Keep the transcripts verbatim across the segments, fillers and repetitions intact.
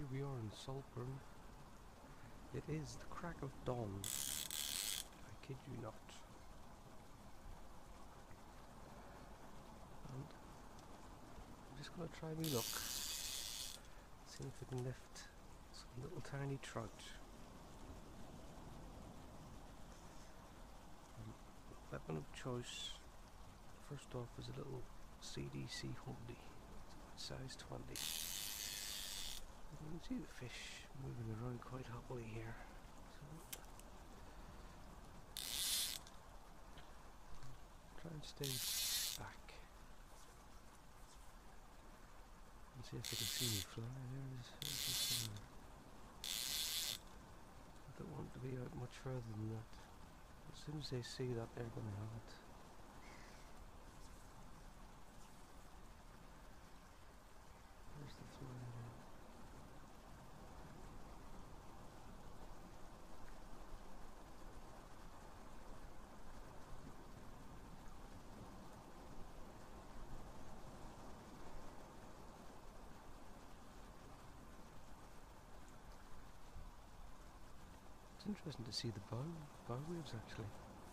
here we are in Saltburn. It is the crack of dawn. I kid you not. And I'm just going to try me luck. See if I can lift some little tiny trout. Um, weapon of choice, first off, is a little C D C holdie. It's about size twenty. You can see the fish moving around quite happily here. So, try and stay back and see if I can see me fly. There's, there's I don't want to be out much further than that. As soon as they see that, they're going to have it. There's the fly there. It's interesting to see the bow, bow waves actually.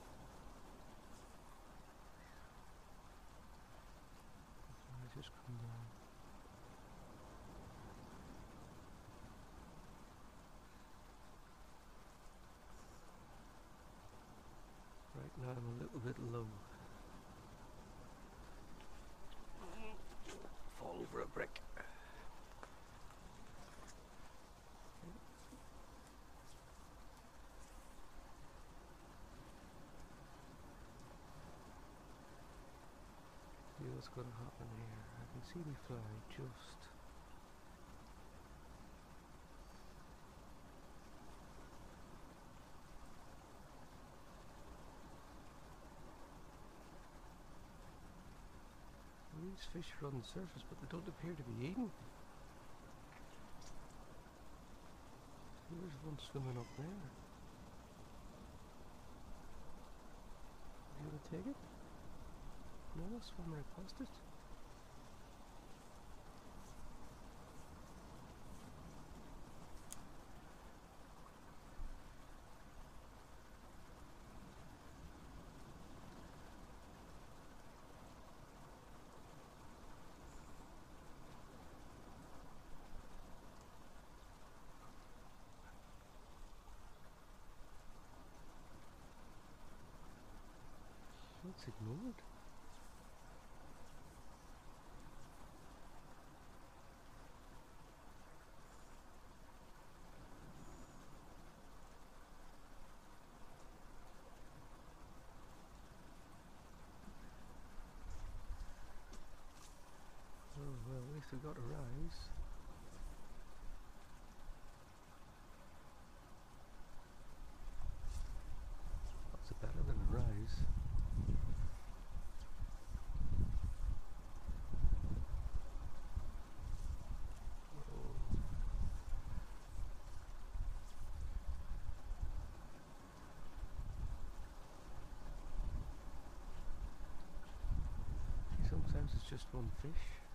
I just come down. Right now I'm a little bit low. Fall over a brick. See what's going to happen here. I can see me fly just. These fish are on the surface, but they don't appear to be eating. There's one swimming up there. You want to take it? No, I'll swim right past it. It's ignored. Oh well, at least we got a rise. That's better than a rise. Sometimes it's just one fish.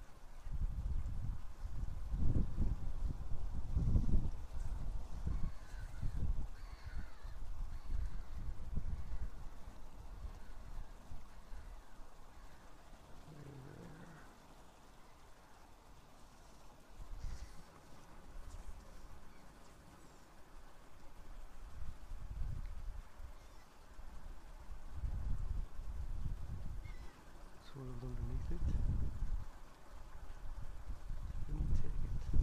Swirled underneath it. Didn't take it.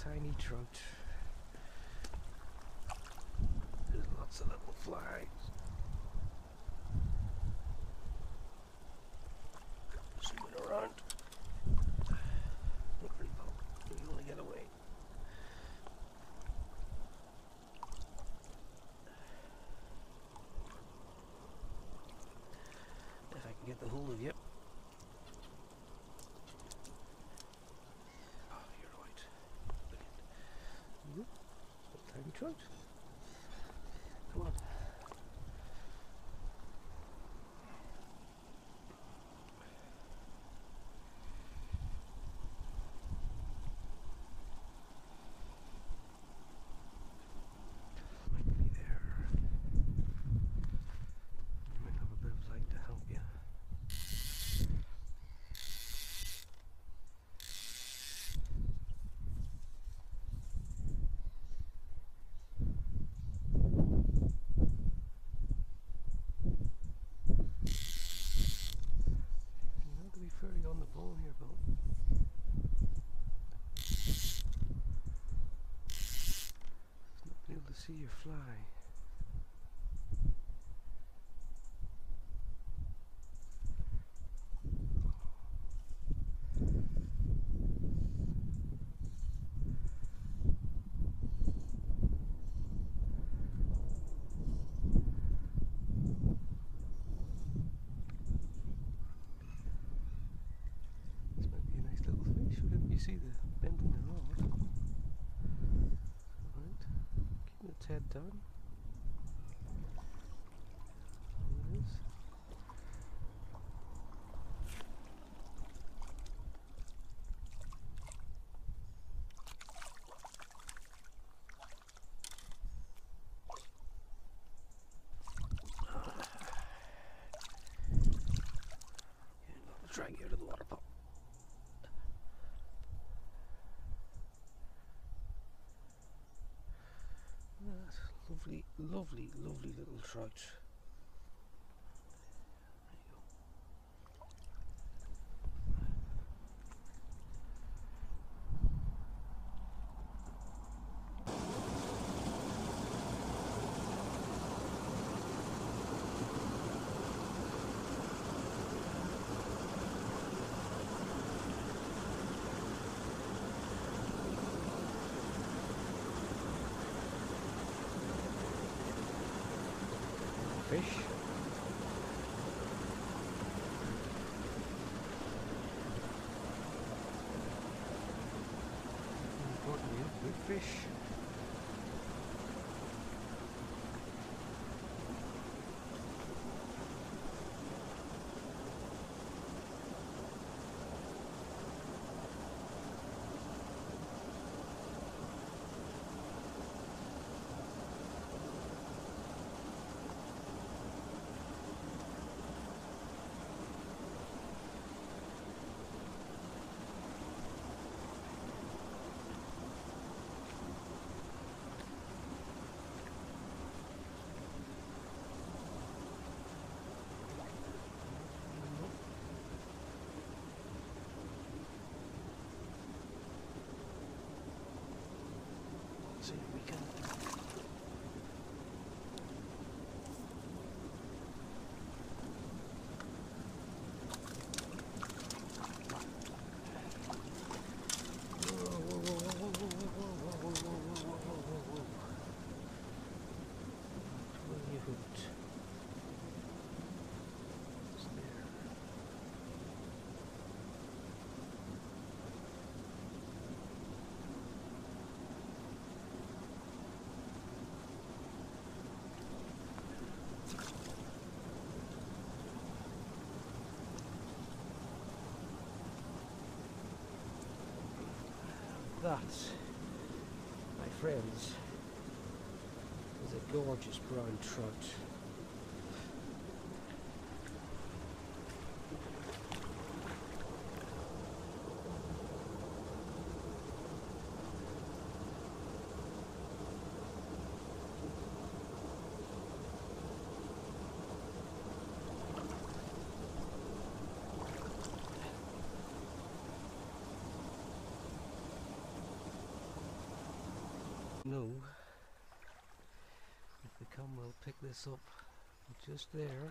tiny trout. There's lots of little flies. Swimming around. Not very well. You want to get away. If I can get the hold of you. Oh, you're right. Brilliant. Tiny trout. Come on. Might be there. You might have a bit of light to help you. Fairly on the ball here, Bill. Just not been able to see your fly. You see the bend in the rod. Alright, keeping its head down. There it is. I'll drag you out of the water pot. Lovely, lovely, lovely little trout. Fish. Importantly, a good fish. See if we can. That, my friends, is a gorgeous brown trout. know if the camera will pick this up. Just there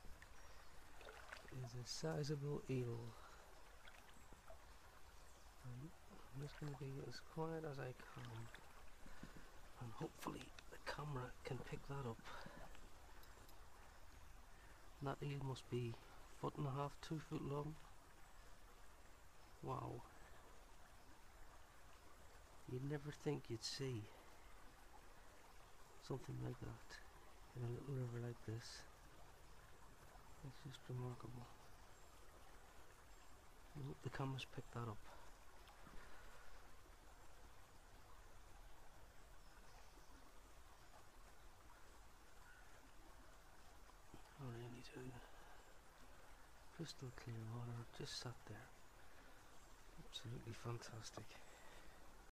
is a sizable eel. And I'm just going to be as quiet as I can, and hopefully the camera can pick that up. And that eel must be foot and a half, two foot long. Wow. You'd never think you'd see something like that in a little river like this. It's just remarkable. I hope the cameras pick that up. I really do. Crystal clear water, just sat there. Absolutely fantastic.